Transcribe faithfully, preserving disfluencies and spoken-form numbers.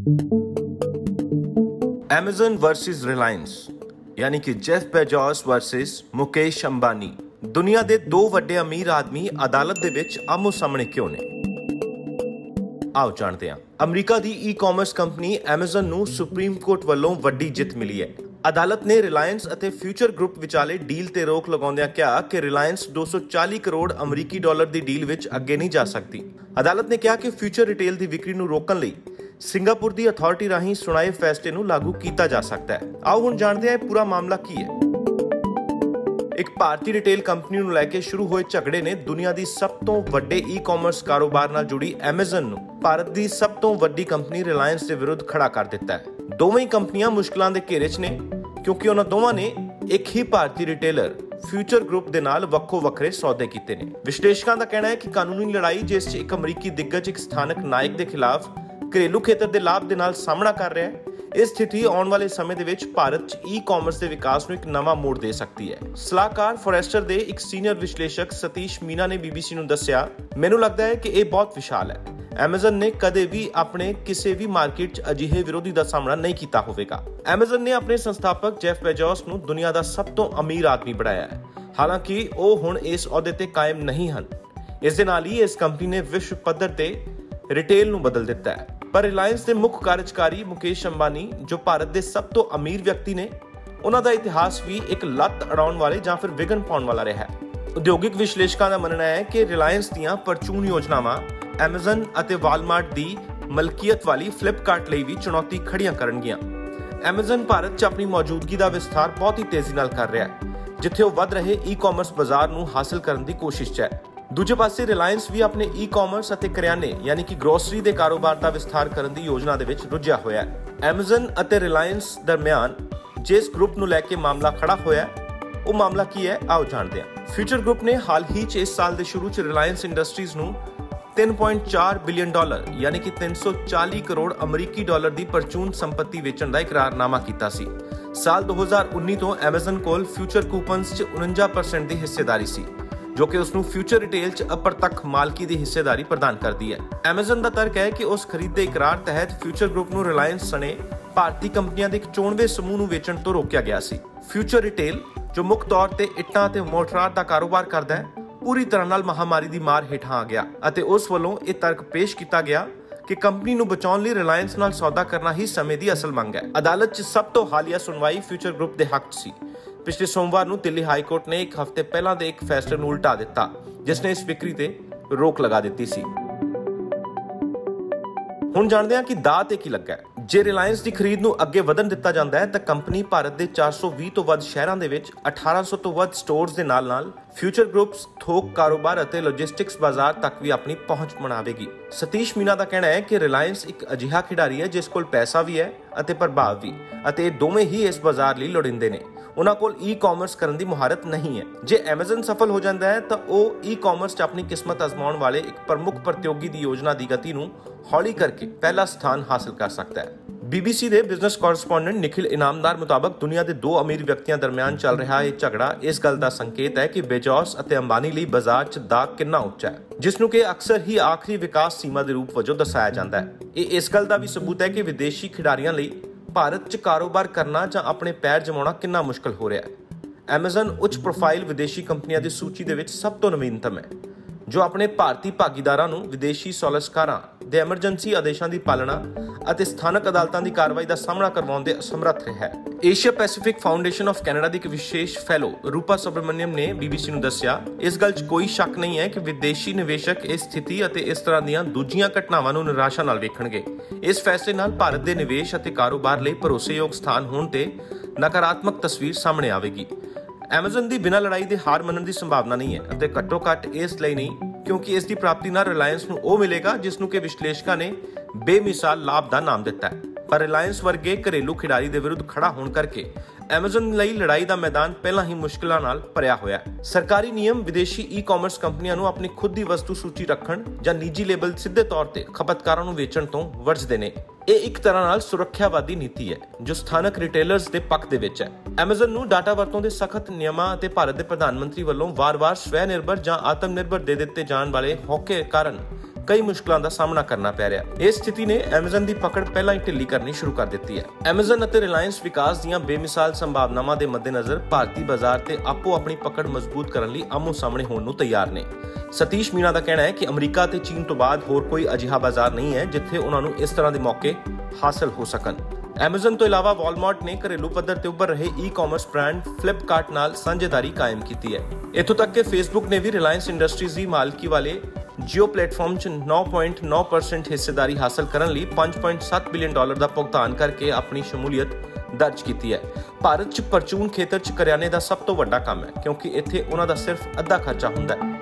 Amazon versus Reliance यानी कि Jeff Bezos versus Mukesh Ambani. दुनिया ਦੇ ਦੋ ਵੱਡੇ ਅਮੀਰ ਆਦਮੀ ਅਦਾਲਤ ਦੇ ਵਿੱਚ ਆਮੋ ਸਾਹਮਣੇ ਕਿਉਂ ਨੇ? ਆਓ ਜਾਣਦੇ ਹਾਂ। ਅਮਰੀਕਾ ਦੀ ਈ-ਕਾਮਰਸ ਕੰਪਨੀ Amazon ਨੂੰ ਸੁਪਰੀਮ ਕੋਰਟ ਵੱਲੋਂ ਵੱਡੀ ਜਿੱਤ ਮਿਲੀ ਹੈ। ਅਦਾਲਤ ਨੇ ਰਿਲਾਇੰਸ ਅਤੇ ਫਿਊਚਰ ਗਰੁੱਪ ਵਿਚਾਲੇ ਡੀਲ ਤੇ ਰੋਕ ਲਗਾਉਂਦਿਆਂ ਕਿਹਾ ਕਿ ਰਿਲਾਇੰਸ ਦੋ ਸੌ ਚਾਲੀ ਕਰੋੜ ਅਮਰੀਕੀ ਡਾਲਰ ਦੀ ਡੀਲ ਵਿੱਚ ਅੱਗੇ ਨਹੀਂ ਜਾ ਸਕਦੀ। ਅਦਾਲਤ ਨੇ ਕਿਹਾ ਕਿ ਫਿਊਚਰ ਰਿਟੇਲ ਦੀ ਵਿਕਰੀ ਨੂੰ ਰੋਕਣ ਲਈ ਸਿੰਗਾਪੁਰ ਦੀ ਅਥਾਰਟੀ ਰਾਹੀਂ ਸੁਣਾਏ ਫੈਸਲੇ ਨੂੰ ਲਾਗੂ ਕੀਤਾ ਜਾ ਸਕਦਾ ਹੈ। ਆਓ ਹੁਣ ਜਾਣਦੇ ਹਾਂ ਇਹ ਪੂਰਾ ਮਾਮਲਾ ਕੀ ਹੈ। ਇੱਕ ਭਾਰਤੀ ਰਿਟੇਲ ਕੰਪਨੀ ਨੂੰ ਲੈ ਕੇ ਸ਼ੁਰੂ ਹੋਏ ਝਗੜੇ ਨੇ ਦੁਨੀਆ ਦੀ ਸਭ ਤੋਂ ਵੱਡੇ ਈ-ਕਾਮਰਸ ਕਾਰੋਬਾਰ ਨਾਲ ਜੁੜੀ Amazon ਨੂੰ ਭਾਰਤ ਦੀ ਸਭ ਤੋਂ ਵੱਡੀ ਕੰਪਨੀ ਰਿਲਾਇੰਸ ਦੇ ਵਿਰੁੱਧ ਖੜਾ ਕਰ ਦਿੱਤਾ ਹੈ। ਦੋਵੇਂ ਹੀ ਕੰਪਨੀਆਂ ਮੁਸ਼ਕਲਾਂ ਦੇ ਘੇਰੇ 'ਚ ਨੇ ਕਿਉਂਕਿ ਉਹਨਾਂ ਦੋਵਾਂ ਨੇ ਇੱਕ ਹੀ ਭਾਰਤੀ ਰਿਟੇਲਰ ਫਿਊਚਰ ਗਰੁੱਪ ਦੇ ਨਾਲ ਵੱਖੋ ਵੱਖਰੇ ਸੌਦੇ ਕੀਤੇ ਨੇ। ਵਿਸ਼ਲੇਸ਼ਕਾਂ ਦਾ ਕਹਿਣਾ ਹੈ ਕਿ ਕਾਨੂੰਨੀ ਲੜਾਈ ਜਿਸ 'ਚ ਇੱਕ ਅਮਰੀਕੀ ਦਿੱਗਜ ਇੱਕ ਸਥਾਨਕ ਨਾਇਕ ਦੇ ਖਿਲਾਫ ਘਰੇਲੂ ਖੇਤਰ ਦੇ ਲਾਭ ਦੇ ਨਾਲ ਸਾਹਮਣਾ ਕਰ ਰਿਹਾ ਹੈ। ਇਹ ਸਥਿਤੀ ਆਉਣ ਵਾਲੇ ਸਮੇਂ ਦੇ ਵਿੱਚ ਭਾਰਤ 'ਚ ਈ-ਕਾਮਰਸ ਦੇ ਵਿਕਾਸ ਨੂੰ ਇੱਕ ਨਵਾਂ ਮੋੜ ਦੇ ਸਕਦੀ ਹੈ। ਸਲਾਹਕਾਰ ਫੋਰੈਸਟਰ ਦੇ ਇੱਕ ਸੀਨੀਅਰ ਵਿਸ਼ਲੇਸ਼ਕ ਸਤੀਸ਼ ਮੀਨਾ ਨੇ ਬੀਬੀਸੀ ਨੂੰ ਦੱਸਿਆ, ਮੈਨੂੰ ਲੱਗਦਾ ਹੈ ਕਿ ਇਹ ਬਹੁਤ ਵਿਸ਼ਾਲ ਹੈ। Amazon ਨੇ ਕਦੇ ਵੀ ਆਪਣੇ ਕਿਸੇ ਵੀ ਮਾਰਕੀਟ 'ਚ ਅਜਿਹੇ ਵਿਰੋਧੀ ਦਾ ਸਾਹਮਣਾ ਨਹੀਂ ਕੀਤਾ ਹੋਵੇਗਾ। Amazon ਨੇ ਆਪਣੇ ਸੰਸਥਾਪਕ ਜੈਫ ਬੇਜੋਸ ਨੂੰ ਦੁਨੀਆ ਦਾ ਸਭ ਤੋਂ ਅਮੀਰ ਆਦਮੀ ਬਣਾਇਆ ਹੈ। ਹਾਲਾਂਕਿ ਉਹ ਹੁਣ ਇਸ ਅਹੁਦੇ ਤੇ ਕਾਇਮ ਨਹੀਂ ਹਨ। ਇਸ ਦੇ ਨਾਲ ਹੀ ਇਸ ਕੰਪਨੀ ਨੇ ਵਿਸ਼ਵ ਪੱਧਰ ਤੇ ਰਿਟੇਲ ਨੂੰ ਬਦਲ ਦਿੱਤਾ ਹੈ। ਪਰ ਰਿਲਾਇੰਸ ਦੇ ਮੁੱਖ ਕਾਰਜਕਾਰੀ ਮੁਕੇਸ਼ ਅੰਬਾਨੀ ਜੋ ਭਾਰਤ ਦੇ ਸਭ ਤੋਂ ਅਮੀਰ ਵਿਅਕਤੀ ਨੇ, ਉਹਨਾਂ ਦਾ ਇਤਿਹਾਸ ਵੀ ਇੱਕ ਲੱਤ ਅੜਾਉਣ ਵਾਲੇ ਜਾਂ ਫਿਰ ਵਿਘਨ ਪਾਉਣ ਵਾਲਾ ਰਿਹਾ ਹੈ। ਉਦਯੋਗਿਕ ਵਿਸ਼ਲੇਸ਼ਕਾਂ ਦਾ ਮੰਨਣਾ ਹੈ ਕਿ ਰਿਲਾਇੰਸ ਦੀਆਂ ਪਰਚੂਨ ਯੋਜਨਾਵਾਂ Amazon ਅਤੇ ਵਾਲਮਾਰਟ ਦੀ ਮਲਕੀਅਤ ਵਾਲੀ ਫਲਿੱਪਕਾਰਟ ਲਈ ਵੀ ਚੁਣੌਤੀ ਖੜੀਆਂ ਕਰਨਗੀਆਂ। Amazon ਭਾਰਤ 'ਚ ਆਪਣੀ ਮੌਜੂਦਗੀ ਦਾ ਵਿਸਥਾਰ ਬਹੁਤ ਹੀ ਤੇਜ਼ੀ ਨਾਲ ਕਰ ਰਿਹਾ ਹੈ, ਜਿੱਥੇ ਉਹ ਵੱਧ ਰਹੇ ਈ-ਕਾਮਰਸ ਬਾਜ਼ਾਰ ਨੂੰ ਹਾਸਲ ਕਰਨ ਦੀ ਕੋਸ਼ਿਸ਼ 'ਚ ਹੈ। ਦੂਜੇ ਪਾਸੇ ਰਿਲਾਇੰਸ ਵੀ ਆਪਣੇ ਈ-ਕਾਮਰਸ ਅਤੇ ਕਰਿਆਨੇ ਯਾਨੀ ਕਿ ਗਰੋਸਰੀ ਦੇ ਕਾਰੋਬਾਰ ਦਾ ਵਿਸਥਾਰ ਕਰਨ ਦੀ ਯੋਜਨਾ ਦੇ ਵਿੱਚ ਰੁੱਝਿਆ ਹੋਇਆ ਹੈ। Amazon ਅਤੇ ਰਿਲਾਇੰਸ ਦਰਮਿਆਨ ਜਿਸ ਗਰੁੱਪ ਨੂੰ ਲੈ ਕੇ ਮਾਮਲਾ ਖੜਾ ਹੋਇਆ ਉਹ ਮਾਮਲਾ ਕੀ ਹੈ, ਆਓ ਜਾਣਦੇ ਹਾਂ। ਫਿਊਚਰ ਗਰੁੱਪ ਨੇ ਹਾਲ ਹੀ 'ਚ ਇਸ ਸਾਲ ਦੇ ਸ਼ੁਰੂ 'ਚ ਰਿਲਾਇੰਸ ਇੰਡਸਟਰੀਜ਼ ਨੂੰ ਤਿੰਨ ਪੁਆਇੰਟ ਚਾਰ ਬਿਲੀਅਨ ਡਾਲਰ ਯਾਨੀ ਕਿ ਤਿੰਨ ਸੌ ਚਾਲੀ ਕਰੋੜ ਅਮਰੀਕੀ ਡਾਲਰ ਦੀ ਪਰਚੂਨ ਸੰਪਤੀ ਵੇਚਣ ਦਾ ਇਕਰਾਰਨਾਮਾ ਕੀਤਾ ਸੀ। ਸਾਲ ਦੋ ਹਜ਼ਾਰ ਉੱਨੀ ਤੋਂ Amazon ਕੋਲ ਫਿਊਚਰ ਕੂਪਨਸ 'ਚ ਉਨੰਜਾ ਪਰਸੈਂਟ ਦੀ ਹਿੱਸੇਦਾਰੀ ਸੀ, ਜੋ ਕਿ ਉਸ ਨੂੰ ਫਿਊਚਰ ਰਿਟੇਲ 'ਚ ਅਪਰਤੱਖ ਮਾਲਕੀ ਦੀ ਹਿੱਸੇਦਾਰੀ ਪ੍ਰਦਾਨ ਕਰਦੀ ਹੈ। Amazon ਦਾ ਤਰਕ ਹੈ ਕਿ ਉਸ ਖਰੀਦ ਦੇ ਇਕਰਾਰ ਤਹਿਤ ਫਿਊਚਰ ਗਰੁੱਪ ਨੂੰ ਰਿਲਾਇੰਸ ਸਣੇ ਭਾਰਤੀ ਕੰਪਨੀਆਂ ਦੇ ਇੱਕ ਚੋਣਵੇਂ ਸਮੂਹ ਨੂੰ ਵੇਚਣ ਤੋਂ ਰੋਕਿਆ ਗਿਆ ਸੀ। ਫਿਊਚਰ ਰਿਟੇਲ ਜੋ ਮੁੱਖ ਤੌਰ ਤੇ ਇੱਟਾਂ ਅਤੇ ਮੋਟਰਾਂ ਦਾ ਕਾਰੋਬਾਰ ਕਰਦਾ ਹੈ, ਪੂਰੀ ਤਰ੍ਹਾਂ ਨਾਲ ਮਹਾਮਾਰੀ ਦੀ ਮਾਰ ਹੇਠਾਂ ਆ ਗਿਆ ਅਤੇ ਉਸ ਵੱਲੋਂ ਇਹ ਤਰਕ ਪੇਸ਼ ਕੀਤਾ ਗਿਆ ਕਿ ਕੰਪਨੀ ਨੂੰ ਬਚਾਉਣ ਲਈ ਰਿਲਾਇੰਸ ਨਾਲ ਸੌਦਾ ਕਰਨਾ ਹੀ ਸਮੇਂ ਦੀ ਅਸਲ ਮੰਗ ਹੈ। ਅਦਾਲਤ 'ਚ ਸਭ ਤੋਂ ਹਾਲੀਆ ਸੁਣਵਾਈ ਫਿਊਚਰ ਗਰੁੱਪ ਦੇ ਹੱਕ 'ਚ ਸੀ। ਪਿਛਲੇ ਸੋਮਵਾਰ ਨੂੰ ਦਿੱਲੀ ਹਾਈ ਕੋਰਟ ਨੇ ਇੱਕ ਹਫ਼ਤੇ ਪਹਿਲਾਂ ਦੇ ਇੱਕ ਫੈਸਲੇ ਨੂੰ ਉਲਟਾ ਦਿੱਤਾ, ਜਿਸ ਨੇ ਇਸ ਵਿਕਰੀ ਤੇ ਰੋਕ ਲਗਾ ਦਿੱਤੀ ਸੀ। ਹੁਣ ਜਾਣਦੇ ਹਾਂ ਕਿ ਦਾਅ ਤੇ ਕੀ ਲੱਗਾ ਹੈ। ਜੇ ਰਿਲਾਇੰਸ ਦੀ ਖਰੀਦ ਨੂੰ ਅੱਗੇ ਵਧਣ ਦਿੱਤਾ ਜਾਂਦਾ ਹੈ ਤਾਂ ਕੰਪਨੀ ਭਾਰਤ ਦੇ ਚਾਰ ਸੌ ਵੀਹ ਤੋਂ ਵੱਧ ਸ਼ਹਿਰਾਂ ਦੇ ਵਿੱਚ ਅਠਾਰਾਂ ਸੌ ਤੋਂ ਵੱਧ ਸਟੋਰਸ ਦੇ ਨਾਲ-ਨਾਲ ਫਿਊਚਰ ਗਰੁੱਪਸ ਥੋਕ ਕਾਰੋਬਾਰ ਅਤੇ ਲੌਜਿਸਟਿਕਸ ਬਾਜ਼ਾਰ ਤੱਕ ਵੀ ਆਪਣੀ ਪਹੁੰਚ ਬਣਾਵੇਗੀ। ਸਤੀਸ਼ ਮੀਨਾ ਦਾ ਕਹਿਣਾ ਹੈ ਕਿ ਰਿਲਾਇੰਸ ਇੱਕ ਅਜਿਹਾ ਖਿਡਾਰੀ ਹੈ ਜਿਸ ਕੋਲ ਪੈਸਾ ਵੀ ਹੈ ਅਤੇ ਪ੍ਰਭਾਵ ਵੀ, ਅਤੇ ਇਹ ਦੋਵੇਂ ਹੀ ਇਸ ਬਾਜ਼ਾਰ ਲਈ ਲੋੜੀਂਦੇ ਨੇ। ਉਹਨਾਂ ਕੋਲ ਈ-ਕਾਮਰਸ ਕਰਨ ਦੀ ਮੁਹਾਰਤ ਨਹੀਂ ਹੈ। ਜੇ Amazon ਸਫਲ ਹੋ ਜਾਂਦਾ ਹੈ ਤਾਂ ਉਹ ਈ-ਕਾਮਰਸ 'ਚ ਆਪਣੀ ਕਿਸਮਤ ਅਜ਼ਮਾਉਣ ਵਾਲੇ ਇੱਕ ਪ੍ਰਮੁੱਖ ਪ੍ਰਤੀਯੋਗੀ ਦੀ ਯੋਜਨਾ ਦੀ ਗਤੀ ਨੂੰ ਹੌਲੀ ਕਰਕੇ ਪਹਿਲਾ ਸਥਾਨ ਹਾਸਲ ਕਰ ਸਕਦਾ ਹੈ। ਬੀਬੀਸੀ ਦੇ ਬਿਜ਼ਨਸ ਕੋਰਸਪੋਂਡੈਂਟ ਨਿਖਿਲ ਇਨਾਮਦਾਰ ਮੁਤਾਬਕ ਦੁਨੀਆ ਦੇ ਦੋ ਅਮੀਰ ਵਿਅਕਤੀਆਂ ਦਰਮਿਆਨ ਚੱਲ ਰਿਹਾ ਇਹ ਝਗੜਾ ਇਸ ਗੱਲ ਦਾ ਸੰਕੇਤ ਹੈ ਕਿ ਬੇਜੋਸ ਅਤੇ ਅੰਬਾਨੀ ਲਈ ਬਾਜ਼ਾਰ 'ਚ ਦਾਅ ਕਿੰਨਾ ਉੱਚਾ ਹੈ, ਜਿਸ ਨੂੰ ਕਿ ਅਕਸਰ ਹੀ ਆਖਰੀ ਵਿਕਾਸ ਸੀਮਾ ਦੇ ਰੂਪ ਵਜੋਂ ਦਰਸਾਇਆ ਜਾਂਦਾ ਹੈ। ਇਹ ਇਸ ਗੱਲ ਦਾ ਵੀ ਸਬੂਤ ਹੈ ਕਿ ਵਿਦੇਸ਼ੀ ਖਿਡਾਰੀਆਂ ਲਈ ਭਾਰਤ 'ਚ ਕਾਰੋਬਾਰ ਕਰਨਾ ਜਾਂ ਆਪਣੇ ਪੈਰ ਜਮਾਉਣਾ ਕਿੰਨਾ ਮੁਸ਼ਕਲ ਹੋ ਰਿਹਾ ਹੈ। Amazon ਉੱਚ ਪ੍ਰੋਫਾਈਲ ਵਿਦੇਸ਼ੀ ਕੰਪਨੀਆਂ ਦੀ ਸੂਚੀ ਦੇ ਵਿੱਚ ਸਭ ਤੋਂ ਨਵੀਨਤਮ ਹੈ, ਜੋ ਆਪਣੇ ਭਾਰਤੀ ਭਾਗੀਦਾਰਾਂ ਨੂੰ ਵਿਦੇਸ਼ੀ ਸੋਲਸਕਾਰਾਂ ਦੇ ਐਮਰਜੈਂਸੀ ਆਦੇਸ਼ਾਂ ਦੀ ਪਾਲਣਾ ਅਤੇ ਸਥਾਨਕ ਅਦਾਲਤਾਂ ਦੀ ਕਾਰਵਾਈ ਦਾ ਸਾਹਮਣਾ ਕਰਵਾਉਣ ਦੇ ਅਸਮਰੱਥ ਰਿਹਾ ਹੈ। Asia Pacific Foundation of Canada ਦੀ ਇੱਕ ਵਿਸ਼ੇਸ਼ ਫੈਲੋ ਰੂਪਾ ਸੁਬਰਮਨੀਅਮ ਨੇ ਬੀਬੀਸੀ ਨੂੰ ਦੱਸਿਆ, ਇਸ ਗੱਲ 'ਚ ਕੋਈ ਸ਼ੱਕ ਨਹੀਂ ਹੈ ਕਿ ਵਿਦੇਸ਼ੀ ਨਿਵੇਸ਼ਕ ਇਸ ਸਥਿਤੀ ਅਤੇ ਇਸ ਤਰ੍ਹਾਂ ਦੀਆਂ ਦੂਜੀਆਂ ਘਟਨਾਵਾਂ ਨੂੰ ਨਿਰਾਸ਼ਾ ਨਾਲ ਵੇਖਣਗੇ। ਇਸ ਫੈਸਲੇ ਨਾਲ ਭਾਰਤ ਦੇ ਨਿਵੇਸ਼ ਅਤੇ ਕਾਰੋਬਾਰ ਲਈ ਭਰੋਸੇਯੋਗ ਸਥਾਨ ਹੋਣ ਤੇ ਨਕਾਰਾਤਮਕ ਤਸਵੀਰ ਸਾਹਮਣੇ ਆਵੇਗੀ। Amazon ਦੀ ਬਿਨਾਂ ਲੜਾਈ ਦੇ ਹਾਰ ਮੰਨਣ ਦੀ ਸੰਭਾਵਨਾ ਨਹੀਂ ਹੈ ਅਤੇ ਘੱਟੋ ਘੱਟ ਇਸ ਲਈ ਨਹੀਂ ਕਿਉਂਕਿ ਇਸ ਦੀ ਪ੍ਰਾਪਤੀ ਨਾਲ ਰਿਲਾਇੰਸ ਨੂੰ ਉਹ ਮਿਲੇਗਾ ਜਿਸ ਨੂੰ ਕਿ ਵਿਸ਼ਲੇਸ਼ਕਾਂ ਨੇ ਬੇਮਿਸਾਲ ਲਾਭ ਦਾ ਨਾਮ ਦਿੱਤਾ ਹੈ। ਪਰ ਰਿਲਾਇੰਸ ਵਰਗੇ ਘਰੇਲੂ ਖਿਡਾਰੀ ਦੇ ਵਿਰੁੱਧ ਖੜਾ ਹੋਣ ਕਰਕੇ Amazon ਲਈ ਲੜਾਈ ਦਾ ਮੈਦਾਨ ਪਹਿਲਾਂ ਹੀ ਮੁਸ਼ਕਲਾਂ ਨਾਲ ਭਰਿਆ ਹੋਇਆ ਹੈ। ਸਰਕਾਰੀ ਨਿਯਮ ਵਿਦੇਸ਼ੀ ਈ-ਕਾਮਰਸ ਕੰਪਨੀਆਂ ਨੂੰ ਆਪਣੀ ਖੁਦ ਦੀ ਵਸਤੂ ਸੂਚੀ ਰੱਖਣ ਜਾਂ ਨਿੱਜੀ ਲੇਬਲ ਸਿੱਧੇ ਤੌਰ ਤੇ ਖਪਤਕਾਰਾਂ ਨੂੰ ਵੇਚਣ ਤੋਂ ਵਰਜਦੇ ਨੇ। ਇਹ ਇੱਕ ਤਰ੍ਹਾਂ ਨਾਲ ਸੁਰੱਖਿਆਵਾਦੀ ਨੀਤੀ ਹੈ ਜੋ ਸਥਾਨਕ ਰਿਟੇਲਰਸ ਦੇ ਪੱਖ ਦੇ ਵਿੱਚ ਹੈ। Amazon ਨੂੰ ਡਾਟਾ ਵਰਤੋਂ ਦੇ ਸਖਤ ਨਿਯਮਾਂ ਅਤੇ ਭਾਰਤ ਦੇ ਪ੍ਰਧਾਨ ਮੰਤਰੀ ਵੱਲੋਂ ਵਾਰ-ਵਾਰ ਸਵੈ ਨਿਰਭਰ ਜਾਂ ਆਤਮ ਨਿਰਭਰ ਦੇ ਦਿੱਤੇ ਜਾਣ ਵਾਲੇ ਹੌਕੇ ਕਾਰਨ ਕਈ ਮੁਸ਼ਕਲਾਂ ਦਾ ਸਾਹਮਣਾ ਕਰਨਾ ਪੈ ਰਿਹਾ। ਇਸ ਸਥਿਤੀ ਨੇ Amazon ਦੀ ਪਕੜ ਪਹਿਲਾਂ ਹੀ ਢਿੱਲੀ ਕਰਨੀ ਸ਼ੁਰੂ ਕਰ ਦਿੱਤੀ ਹੈ। Amazon ਅਤੇ Reliance ਵਿਕਾਸ ਦੀਆਂ ਬੇਮਿਸਾਲ ਸੰਭਾਵਨਾਵਾਂ ਦੇ ਮੱਦੇਨਜ਼ਰ ਭਾਰਤੀ ਬਾਜ਼ਾਰ ਤੇ ਆਪੋ ਆਪਣੀ ਪਕੜ ਮਜ਼ਬੂਤ ਕਰਨ ਲਈ ਆਮੋ ਸਾਹਮਣੇ ਹੋਣ ਨੂੰ ਤਿਆਰ ਨੇ। ਸਤੀਸ਼ ਮੀਨਾ ਦਾ ਕਹਿਣਾ ਹੈ ਕਿ ਅਮਰੀਕਾ ਤੇ ਚੀਨ ਤੋਂ ਬਾਅਦ ਹੋਰ ਕੋਈ ਅਜਿਹਾ ਬਾਜ਼ਾਰ ਨਹੀਂ ਹੈ ਜਿੱਥੇ ਉਹਨਾਂ ਨੂੰ ਇਸ ਤਰ੍ਹਾਂ ਦੇ ਮੌਕੇ ਹਾਸਲ ਹੋ ਸਕਣ। Amazon ਤੋਂ ਇਲਾਵਾ Walmart ਨੇ ਘਰੇਲੂ ਪੱਧਰ ਤੇ ਉੱਭਰ ਰਹੇ ਈ-ਕਾਮਰਸ ਬ੍ਰਾਂਡ Flipkart ਨਾਲ ਸਾਂਝੇਦਾਰੀ ਕਾਇਮ ਕੀਤੀ ਹੈ। ਇੱਥੋਂ ਤੱਕ ਕਿ Facebook ਨੇ ਵੀ Reliance Industries ਦੀ ਮਾਲਕੀ ਵਾਲੇ ਜੀਓ ਪਲੇਟਫਾਰਮ 'ਚ ਨੌਂ ਪੁਆਇੰਟ ਨੌਂ ਪਰਸੈਂਟ ਹਿੱਸੇਦਾਰੀ ਹਾਸਲ ਕਰਨ ਲਈ ਪੰਜ ਪੁਆਇੰਟ ਸੱਤ ਬਿਲੀਅਨ ਡਾਲਰ ਦਾ ਭੁਗਤਾਨ ਕਰਕੇ ਆਪਣੀ ਸ਼ਮੂਲੀਅਤ ਦਰਜ ਕੀਤੀ ਹੈ। ਭਾਰਤ 'ਚ ਪਰਚੂਨ ਖੇਤਰ 'ਚ ਕਰਿਆਨੇ ਦਾ ਸਭ ਤੋਂ ਵੱਡਾ ਕੰਮ ਹੈ ਕਿਉਂਕਿ ਇੱਥੇ ਉਹਨਾਂ ਦਾ ਸਿਰਫ ਅੱਧਾ ਖਰਚਾ ਹੁੰਦਾ ਹੈ।